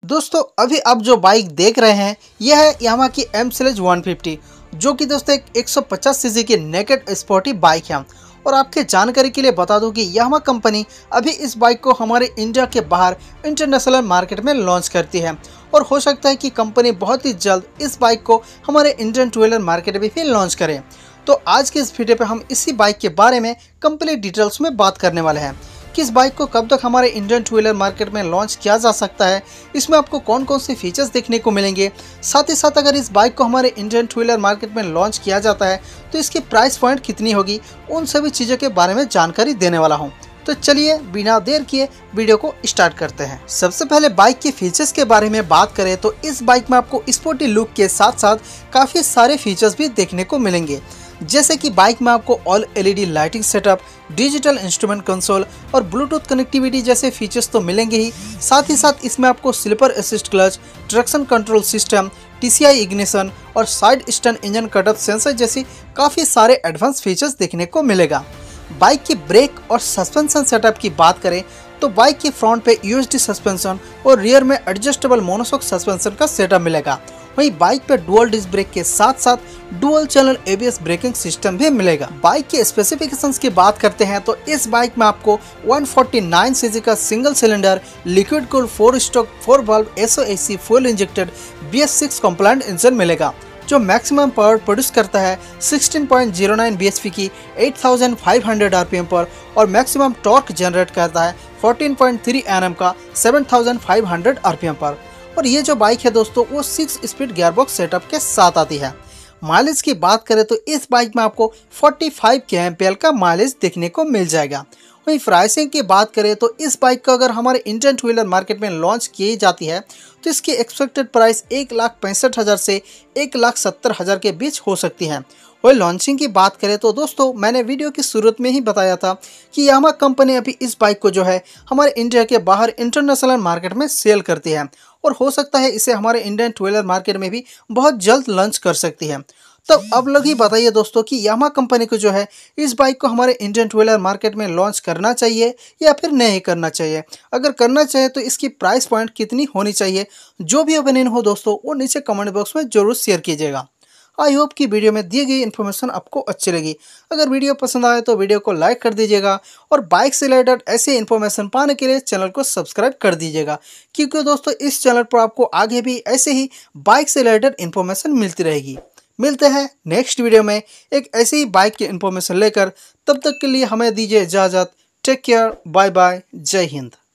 दोस्तों अभी आप जो बाइक देख रहे हैं यह है यामाहा की M-Sledge 150 जो कि दोस्तों एक 150 सीसी की नेकेड स्पोर्टी बाइक है। और आपके जानकारी के लिए बता दूं कि यामाहा कंपनी अभी इस बाइक को हमारे इंडिया के बाहर इंटरनेशनल मार्केट में लॉन्च करती है और हो सकता है कि कंपनी बहुत ही जल्द इस बाइक को हमारे इंडियन टू व्हीलर मार्केट में भी लॉन्च करे। तो आज के इस वीडियो पे हम इसी बाइक के बारे में कंप्लीट डिटेल्स में बात करने वाले हैं कि इस बाइक को कब तक हमारे इंडियन टू व्हीलर मार्केट में लॉन्च किया जा सकता है, इसमें आपको कौन कौन से फीचर्स देखने को मिलेंगे, साथ ही साथ अगर इस बाइक को हमारे इंडियन टू व्हीलर मार्केट में लॉन्च किया जाता है तो इसकी प्राइस पॉइंट कितनी होगी, उन सभी चीज़ों के बारे में जानकारी देने वाला हूँ। तो चलिए बिना देर किए वीडियो को स्टार्ट करते हैं। सबसे पहले बाइक के फीचर्स के बारे में बात करें तो इस बाइक में आपको स्पोर्टी लुक के साथ साथ काफ़ी सारे फीचर्स भी देखने को मिलेंगे, जैसे कि बाइक में आपको all LED lighting setup, digital instrument console और ब्लूटूथ कनेक्टिविटी जैसे फीचर्स तो मिलेंगे ही, साथ ही साथ इसमें आपको slipper assist clutch, traction control system, TCI ignition और side stand engine cutoff sensor जैसी काफ़ी सारे एडवांस फीचर्स देखने को मिलेगा। बाइक की ब्रेक और सस्पेंशन सेटअप की बात करें तो बाइक की फ्रंट पे यूएसडी सस्पेंशन और रियर में एडजस्टेबल मोनोशॉक सस्पेंशन का सेटअप मिलेगा। वहीं बाइक पे डुअल डिस्क ब्रेक के साथ साथ dual channel ABS braking system भी मिलेगा। बाइक के स्पेसिफिकेशंस की बात करते हैं तो इस बाइक में आपको 149 सीसी का single cylinder liquid cooled 4 stroke 4 valve एसओएसी full injected BS6 compliant engine मिलेगा जो मैक्सिमम पावर प्रोड्यूस करता है 16.09 bhp की 8500 rpm पर और मैक्सिमम टॉर्क जनरेट करता है 14.3 Nm का 7500 rpm पर। और ये जो बाइक है दोस्तों वो 6 स्पीड गियरबॉक्स सेटअप के साथ आती है। माइलेज की बात करें तो इस बाइक में आपको 45 kmpl का माइलेज देखने को मिल जाएगा। वहीं प्राइसिंग की बात करें तो इस बाइक को अगर हमारे इंडियन टू व्हीलर मार्केट में लॉन्च की जाती है तो इसकी एक्सपेक्टेड प्राइस 1,65,000 से 1,70,000 के बीच हो सकती है। वही लॉन्चिंग की बात करें तो दोस्तों मैंने वीडियो की शुरुआत में ही बताया था कि यामाहा कंपनी अभी इस बाइक को जो है हमारे इंडिया के बाहर इंटरनेशनल मार्केट में सेल करती है और हो सकता है इसे हमारे इंडियन टू व्हीलर मार्केट में भी बहुत जल्द लॉन्च कर सकती है। तो अब लोग ही बताइए दोस्तों कि यामाहा कंपनी को जो है इस बाइक को हमारे इंडियन टू व्हीलर मार्केट में लॉन्च करना चाहिए या फिर नहीं करना चाहिए। अगर करना चाहिए तो इसकी प्राइस पॉइंट कितनी होनी चाहिए, जो भी ओपिनियन हो दोस्तों वो नीचे कमेंट बॉक्स में जरूर शेयर कीजिएगा। आई होप कि वीडियो में दी गई इन्फॉर्मेशन आपको अच्छी लगी। अगर वीडियो पसंद आए तो वीडियो को लाइक कर दीजिएगा और बाइक से रिलेटेड ऐसे इन्फॉर्मेशन पाने के लिए चैनल को सब्सक्राइब कर दीजिएगा, क्योंकि दोस्तों इस चैनल पर आपको आगे भी ऐसे ही बाइक से रिलेटेड इन्फॉर्मेशन मिलती रहेगी। मिलते हैं नेक्स्ट वीडियो में एक ऐसी ही बाइक की इन्फॉर्मेशन लेकर। तब तक के लिए हमें दीजिए इजाज़त। टेक केयर, बाय बाय, जय हिंद।